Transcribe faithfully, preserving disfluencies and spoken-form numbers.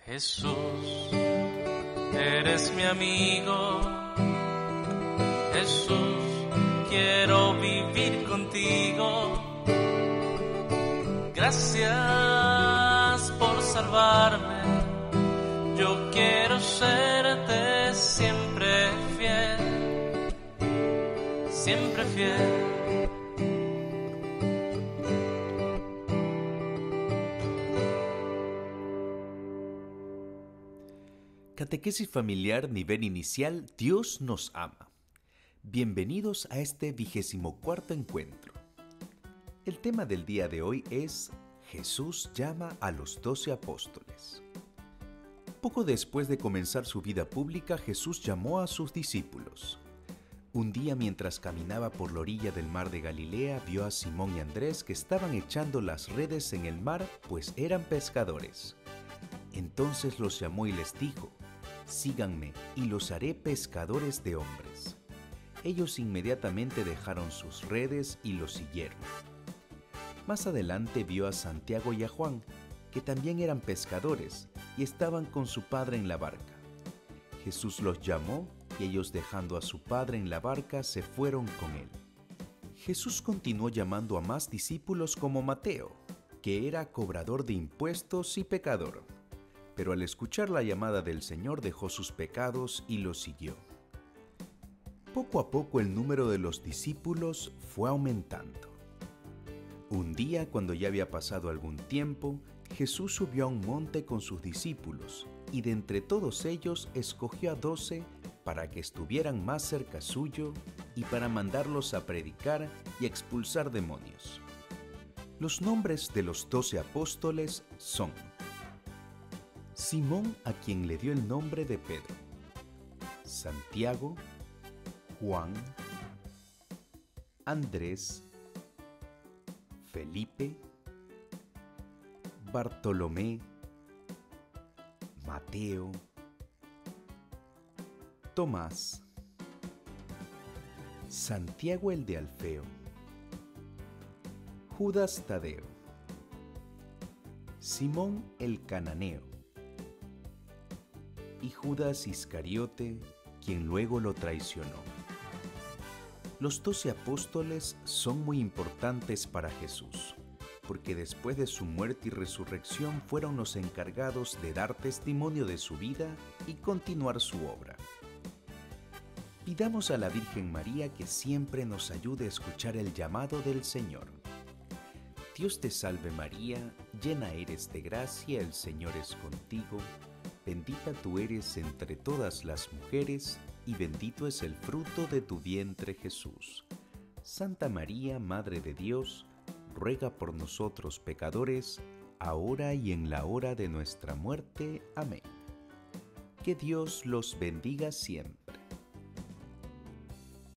Jesús, eres mi amigo. Jesús, quiero vivir contigo. Gracias por salvarme. Yo quiero serte siempre fiel, siempre fiel. Catequesis familiar nivel inicial, Dios nos ama. Bienvenidos a este vigésimo cuarto encuentro. El tema del día de hoy es Jesús llama a los doce apóstoles. Poco después de comenzar su vida pública, Jesús llamó a sus discípulos. Un día, mientras caminaba por la orilla del mar de Galilea, vio a Simón y Andrés que estaban echando las redes en el mar, pues eran pescadores. Entonces los llamó y les dijo: síganme y los haré pescadores de hombres. Ellos inmediatamente dejaron sus redes y los siguieron. Más adelante vio a Santiago y a Juan, que también eran pescadores y estaban con su padre en la barca. Jesús los llamó y ellos, dejando a su padre en la barca, se fueron con él. Jesús continuó llamando a más discípulos como Mateo, que era cobrador de impuestos y pecador. Pero al escuchar la llamada del Señor dejó sus pecados y lo siguió. Poco a poco el número de los discípulos fue aumentando. Un día, cuando ya había pasado algún tiempo, Jesús subió a un monte con sus discípulos y de entre todos ellos escogió a doce para que estuvieran más cerca suyo y para mandarlos a predicar y a expulsar demonios. Los nombres de los doce apóstoles son: Simón, a quien le dio el nombre de Pedro; Santiago; Juan; Andrés; Felipe; Bartolomé; Mateo; Tomás; Santiago el de Alfeo; Judas Tadeo; Simón el cananeo; y Judas Iscariote, quien luego lo traicionó. Los doce apóstoles son muy importantes para Jesús, porque después de su muerte y resurrección fueron los encargados de dar testimonio de su vida y continuar su obra. Pidamos a la Virgen María que siempre nos ayude a escuchar el llamado del Señor. Dios te salve María, llena eres de gracia, el Señor es contigo. Bendita tú eres entre todas las mujeres, y bendito es el fruto de tu vientre Jesús. Santa María, Madre de Dios, ruega por nosotros pecadores, ahora y en la hora de nuestra muerte. Amén. Que Dios los bendiga siempre.